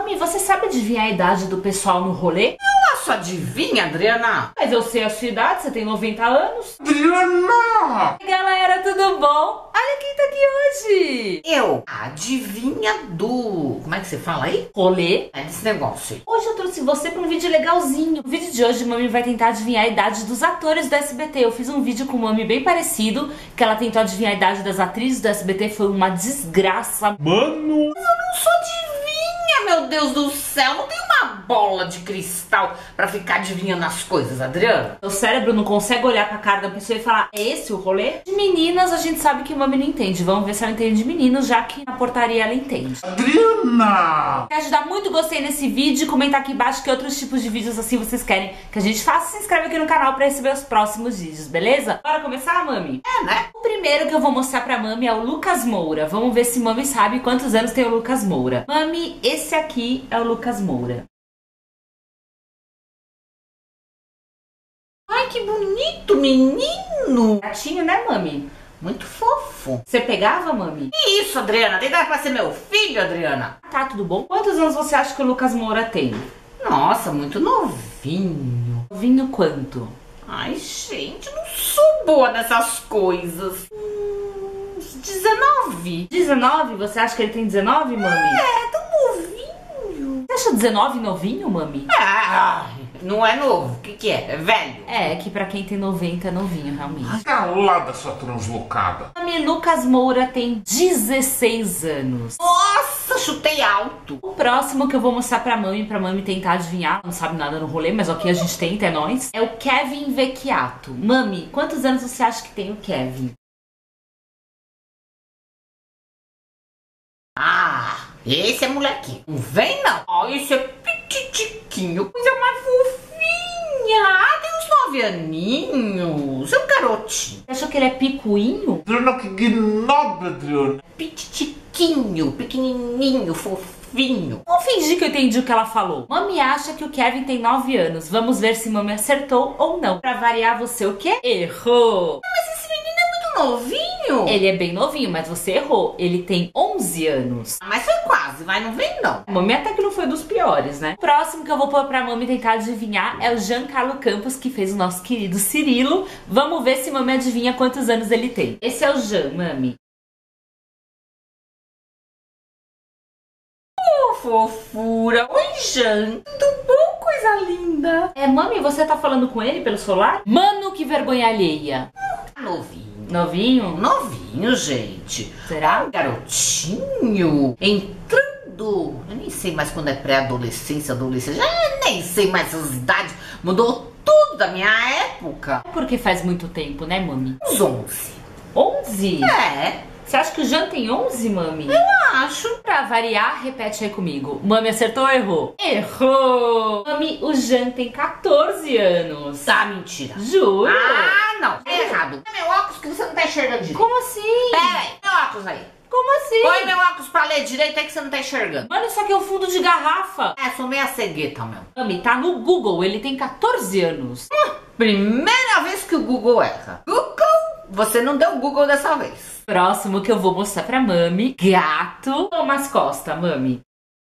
Mami, você sabe adivinhar a idade do pessoal no rolê? Nossa, adivinha, Adriana? Mas eu sei a sua idade, você tem 90 anos. Adriana! E galera, tudo bom? Olha quem tá aqui hoje. Eu, adivinha do... Como é que você fala aí? Rolê. É desse negócio aí. Hoje eu trouxe você para um vídeo legalzinho. No vídeo de hoje, Mami vai tentar adivinhar a idade dos atores do SBT. Eu fiz um vídeo com Mami bem parecido, que ela tentou adivinhar a idade das atrizes do SBT. Foi uma desgraça. Mano! Mas eu não sou adivinha, meu Deus do céu. Não tem uma bola de cristal pra ficar adivinhando as coisas, Adriana. O cérebro não consegue olhar pra cara da pessoa e falar, é esse o rolê? De meninas, a gente sabe que Mami não entende. Vamos ver se ela entende de meninos, já que na portaria ela entende. Adriana! Quer ajudar muito gostei nesse vídeo e comentar aqui embaixo que outros tipos de vídeos assim vocês querem que a gente faça. Se inscreve aqui no canal pra receber os próximos vídeos, beleza? Bora começar, Mami? É, né? O primeiro que eu vou mostrar pra Mami é o Lucas Moura. Vamos ver se Mami sabe quantos anos tem o Lucas Moura. Mami, esse aqui é o Lucas Moura. Ai, que bonito, menino. Gatinho, né, Mami? Muito fofo. Você pegava, Mami? Que isso, Adriana? Tem idade pra ser meu filho, Adriana? Tá, tudo bom? Quantos anos você acha que o Lucas Moura tem? Nossa, muito novinho. Novinho quanto? Ai, gente, não sou boa nessas coisas. 19. 19? Você acha que ele tem 19, Mami? É, tão novinho. Você acha 19 novinho, Mami? Ah, não é novo. O que é? É velho. É, que pra quem tem 90 é novinho, realmente. Calada, sua translocada. Mami, Lucas Moura tem 16 anos. Nossa, chutei alto. O próximo que eu vou mostrar pra Mami tentar adivinhar, não sabe nada no rolê, mas ok, a gente tenta, é nóis, é o Kevin Vecchiato. Mami, quantos anos você acha que tem o Kevin? Ah, esse é molequinho. Não vem, não. Ó, esse é pititiquinho. Coisa mais fofinha. Ah, tem uns 9 aninhos. É um garotinho. Você achou que ele é picuinho? Adriana, que gnobre, Adriana. Pititiquinho, pequenininho, fofinho. Vou fingir que eu entendi o que ela falou. Mami acha que o Kevin tem 9 anos. Vamos ver se Mami acertou ou não. Pra variar, você o quê? Errou! Mas esse menino é muito novinho. Ele é bem novinho, mas você errou. Ele tem 11 anos. Mas foi quase, vai, não vem não. Mami até que não foi dos piores, né? O próximo que eu vou pôr pra Mami tentar adivinhar é o Giancarlo Campos, que fez o nosso querido Cirilo. Vamos ver se Mami adivinha quantos anos ele tem. Esse é o Jean, Mami. Oh, fofura. Oi, Jean. Tudo bom, coisa linda? É, Mami, você tá falando com ele pelo celular? Mano, que vergonha alheia. Novinho. Novinho? Novinho, gente. Será? Garotinho. Entrando. Eu nem sei mais quando é pré-adolescência, adolescência. Já nem sei mais essas idades. Mudou tudo da minha época. É porque faz muito tempo, né, Mami? Uns 11. 11? É, Você acha que o Jean tem 11, Mami? acho. Pra variar, repete aí comigo. Mami acertou ou errou? Errou! Mami, o Jean tem 14 anos. Tá, mentira. Juro? Ah, não. É errado. É meu óculos que você não tá enxergando direito. Como assim? Pera aí, meu óculos aí. Como assim? Põe meu óculos pra ler direito aí que você não tá enxergando. Mano, isso aqui é um fundo de garrafa. É, sou meia cegueta, meu. Mami, tá no Google, ele tem 14 anos. Primeira vez que o Google erra. Google, você não deu Google dessa vez. Próximo que eu vou mostrar pra Mami, gato Thomas Costa, Mami.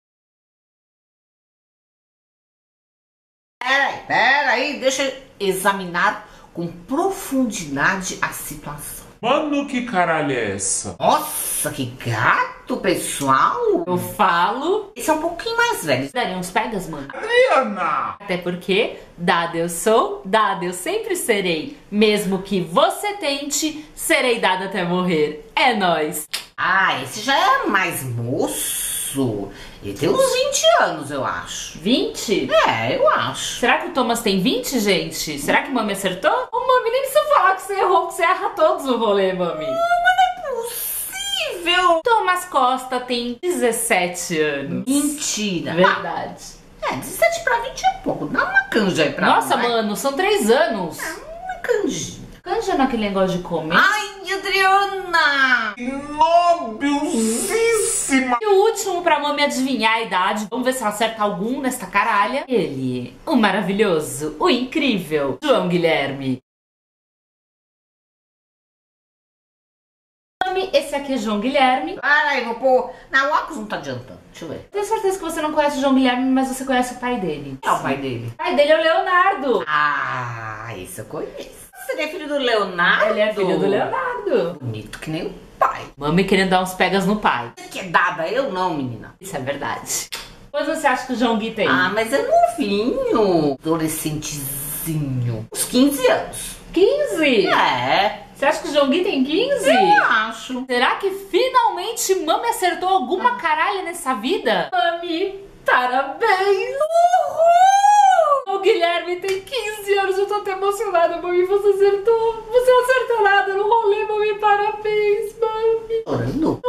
Pera aí, deixa eu examinar com profundidade a situação. Mano, que caralho é essa? Nossa, que gato, pessoal. Eu falo, Esse é um pouquinho mais velho. daria uns pegas, mano. Adriana! Até porque, dada eu sou, dada eu sempre serei. Mesmo que você tente, serei dada até morrer. É nóis. Ah, esse já é mais moço. Ele tem uns 20 anos, eu acho. 20? É, eu acho. Será que o Thomas tem 20, gente? Será que Mami acertou? Ô, Mami, nem precisa falar que você errou, porque você erra todos o rolê, Mami. Possível. Thomas Costa tem 17 anos. Mentira. Verdade. É, 17 pra 20 é pouco. Dá uma canja aí pra Nossa, mim, vai. mano, são 3 anos. Uma canjinha. Canja naquele negócio de comer. Ai, Adriana. Nobiosíssima! E o último pra Mami adivinhar a idade. Vamos ver se ela acerta algum nesta caralha. Ele, o maravilhoso, o incrível, João Guilherme. Mami, esse aqui é João Guilherme. Peraí, vou pôr... Não, o óculos não tá adiantando. Deixa eu ver. Tenho certeza que você não conhece o João Guilherme, mas você conhece o pai dele. Quem é o pai dele? O pai dele é o Leonardo. Ah, esse eu conheço. Você é filho do Leonardo? Ele é filho do Leonardo. Bonito que nem o pai. Mami querendo dar uns pegas no pai. Você que é dada, eu não, menina. Isso é verdade. Quantos você acha que o João Gui tem? Ah, mas é novinho. Adolescentezinho. Uns 15 anos. 15? É, Você acha que o João Gui tem 15? eu acho. Será que finalmente Mami acertou alguma caralha nessa vida? Mami, parabéns! Uhul! O Guilherme tem 15 anos, eu tô até emocionada, Mami, você acertou. Você não acertou nada no rolê, Mami, parabéns, Mami. Chorando?